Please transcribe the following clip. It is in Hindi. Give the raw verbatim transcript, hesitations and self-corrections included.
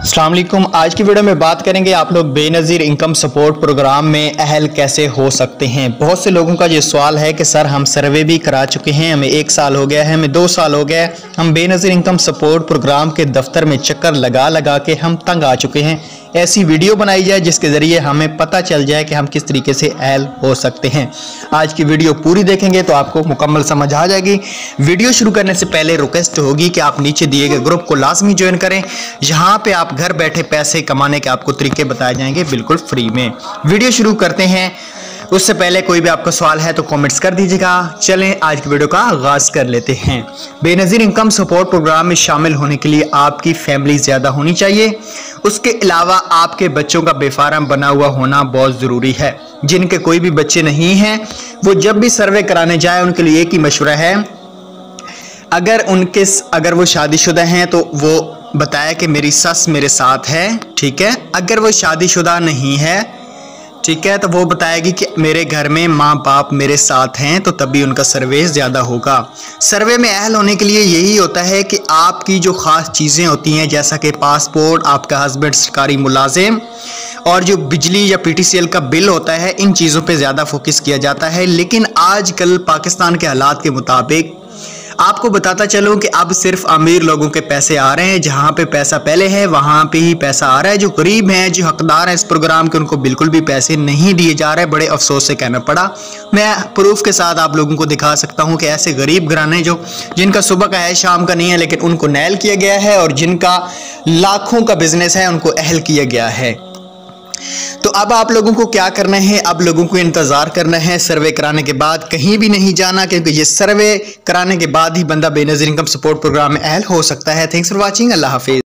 अस्सलाम वालेकुम। आज की वीडियो में बात करेंगे आप लोग बेनज़ीर इनकम सपोर्ट प्रोग्राम में अहल कैसे हो सकते हैं। बहुत से लोगों का ये सवाल है कि सर हम सर्वे भी करा चुके हैं, हमें एक साल हो गया है, हमें दो साल हो गया है, हम बेनज़ीर इनकम सपोर्ट प्रोग्राम के दफ्तर में चक्कर लगा लगा के हम तंग आ चुके हैं। ऐसी वीडियो बनाई जाए जिसके ज़रिए हमें पता चल जाए कि हम किस तरीके से अहल हो सकते हैं। आज की वीडियो पूरी देखेंगे तो आपको मुकम्मल समझ आ जाएगी। वीडियो शुरू करने से पहले रिक्वेस्ट होगी कि आप नीचे दिए गए ग्रुप को लाजमी ज्वाइन करें। यहाँ पे आप घर बैठे पैसे कमाने के आपको तरीके बताए जाएंगे बिल्कुल फ्री में। वीडियो शुरू करते हैं, उससे पहले कोई भी आपका सवाल है तो कमेंट्स कर दीजिएगा। चलें आज की वीडियो का आगाज कर लेते हैं। बेनज़ीर इनकम सपोर्ट प्रोग्राम में शामिल होने के लिए आपकी फैमिली ज़्यादा होनी चाहिए। उसके अलावा आपके बच्चों का बेफारम बना हुआ होना बहुत ज़रूरी है। जिनके कोई भी बच्चे नहीं हैं वो जब भी सर्वे कराने जाए उनके लिए एक ही मशवरा है, अगर उनके अगर वो शादीशुदा हैं तो वो बताया कि मेरी सस मेरे साथ है, ठीक है। अगर वो शादीशुदा नहीं है, ठीक है, तो वो बताएगी कि मेरे घर में माँ बाप मेरे साथ हैं, तो तभी उनका सर्वे ज़्यादा होगा। सर्वे में अहल होने के लिए यही होता है कि आपकी जो ख़ास चीज़ें होती हैं जैसा कि पासपोर्ट, आपका हस्बैंड सरकारी मुलाजिम और जो बिजली या पीटीसीएल का बिल होता है, इन चीज़ों पे ज़्यादा फोकस किया जाता है। लेकिन आजकल पाकिस्तान के हालात के मुताबिक आपको बताता चलूं कि अब सिर्फ अमीर लोगों के पैसे आ रहे हैं। जहां पे पैसा पहले है वहां पे ही पैसा आ रहा है। जो गरीब हैं, जो हकदार हैं इस प्रोग्राम के, उनको बिल्कुल भी पैसे नहीं दिए जा रहे। बड़े अफसोस से कहना पड़ा। मैं प्रूफ के साथ आप लोगों को दिखा सकता हूं कि ऐसे गरीब घराने जो जिनका सुबह का है शाम का नहीं है, लेकिन उनको नैल किया गया है, और जिनका लाखों का बिजनेस है उनको अहल किया गया है। तो अब आप लोगों को क्या करना है, अब लोगों को इंतज़ार करना है सर्वे कराने के बाद, कहीं भी नहीं जाना, क्योंकि ये सर्वे कराने के बाद ही बंदा बेनज़ीर इनकम सपोर्ट प्रोग्राम में अहल हो सकता है। Thanks for watching. अल्लाह हाफिज़।